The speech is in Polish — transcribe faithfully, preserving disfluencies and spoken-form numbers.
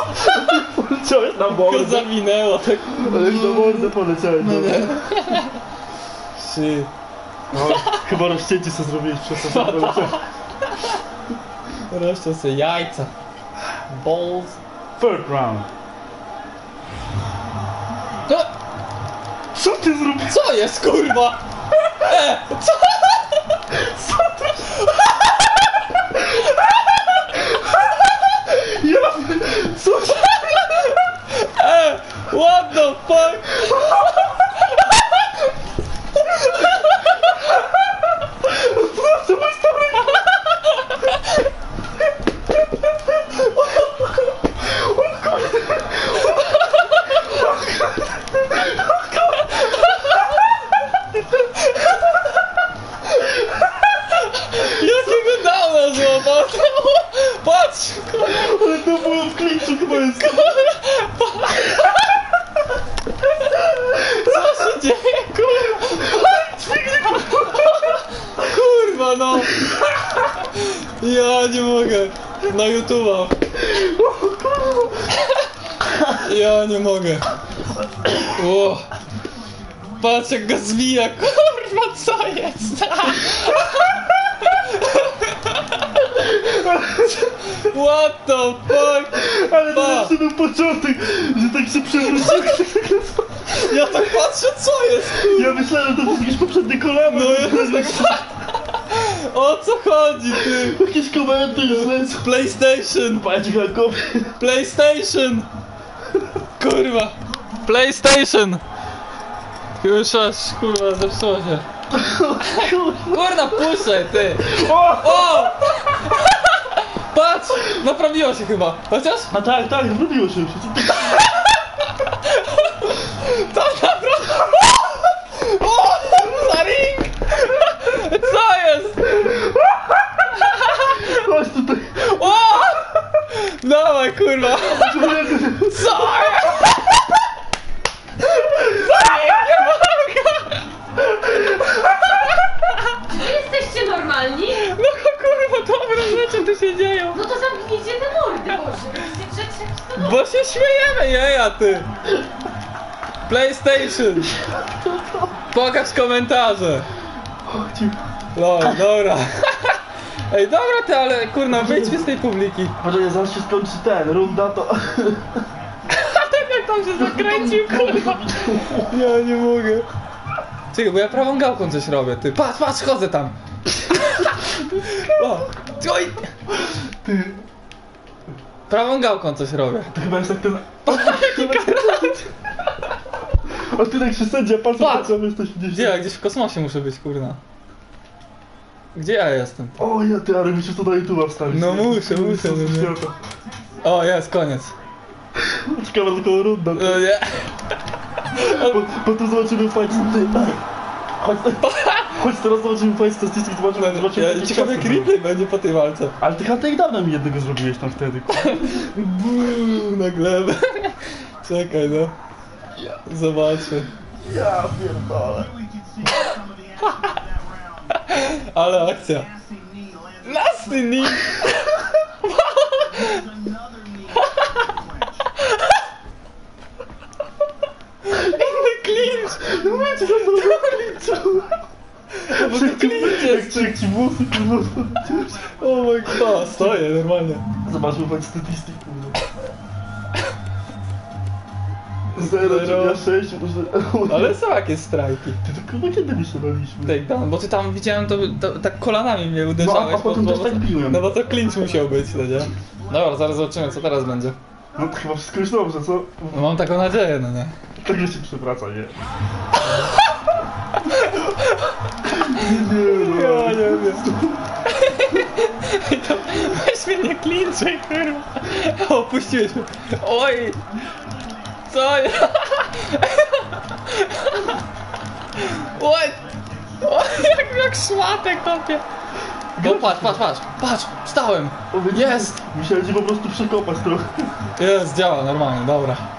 Poleciałeś na mordę. Tylko zawinęło tak. Ale na mordę poleciałeś. No nie. Shit. No, chyba rozcięcie sobie zrobiłeś przez to, że poleciałeś. Rozciął sobie jajca. Balls. Third round. No, Co ty zrobiłeś? co jest kurwa? E, co? Co ty? Ja... Co ty? E, what the fuck? Proszę, mój stary! Jakiego downa złapał? Patrz! Ale to było w klinczu chyba jest. Co się dzieje, kurwa? Kurwa no! Ja nie mogę. Na YouTube'a. Ja nie mogę. O. Patrz jak go zwija, kurwa, co jest? What the fuck? Ale to Pa. zawsze był początek, że tak się przewrócił. Ja tak patrzę, co jest? Ja myślałem, że to jest jakieś poprzednie kolano. No jest tak... O co chodzi, ty? Jakieś komenty już lecą. PlayStation! Patrz jak kopie. PlayStation! Kurwa! PlayStation! Już aż, kurwa, zepsuło się. Kurwa, puszczaj, ty! O! O! Patrz! Naprawiło się chyba. Chociaż? A tak, tak, zrobiło się już. Tam naprawdę... O! Za ring! Co jest? Chodź tutaj. O! Dawaj, kurwa! Co jest? Jesteście normalni? No kurwa, dobre rzeczy tu się dzieją. No to zamknijcie te mordy, Boże. Jesteście trzech Bo się śmiejemy, jeja ty! PlayStation! Pokaż komentarze! No, dobra. Ej, dobra ty, ale kurna, wyjdźmy z tej publiki. Może zaraz się skończy ten, runda to... A tak jak tam się zakręcił, kurwa. Ja nie mogę. Czekaj, bo ja prawą gałką coś robię, ty. Patrz, patrz, chodzę tam. O, oj. Ty, Prawą gałką coś robię. to chyba jest tak ten... A ty tak się sędzia, patrz, Patrz. co jesteś gdzieś... Gdzie ja? Gdzieś w kosmosie muszę być, kurna. Gdzie ja jestem? O ja, ty, ale musisz to na YouTube'a wstawić. No nie? muszę, muszę, no nie. Świata. O, jest, koniec. Ciekawe tylko runda. No nie. Po, potem zobaczymy fajnie, ty... Chodź, chodź teraz zobaczymy fajnie statystyki, zobaczymy, zobaczymy... Ja, jakie ciekawe ciasto jak replay będzie po tej walce. Ale ty chyba dawno mi jednego zrobiłeś tam wtedy. Buuu, na glebę. Czekaj, no. Zobaczę. Ja pierdolę. Ale akcja. Nasty nick! Inny clinch! No wiecie, co to klinczu? Bo to clinch jest! Jak ci włosy, kurwa. O my god, stoję normalnie. Zobaczmy fajnie statystyki. zero, Zero. ja sześć, może... Ale są jakieś strajki. Ty to kurwa kiedy my się bawiliśmy? Takedown, bo ty tam widziałem, to, to tak kolanami mnie uderzałeś. No, a potem bo, też bo, tak biłem. No bo to clinch musiał być, no nie? Dobra, zaraz zobaczymy co teraz będzie. No to chyba wszystko już dobrze, co? No mam taką nadzieję, no nie? Tak się przewraca, nie? Ja nie wiem. To weź mnie nie klinczej, kurwa. Opuściłeś mnie. Oj! Co ja? Oj! Oj, jak, jak szmatek topie. No patrz, patrz, patrz, patrz, wstałem. Jest! Musiałem cię po prostu przekopać trochę. Jest, działa normalnie, dobra.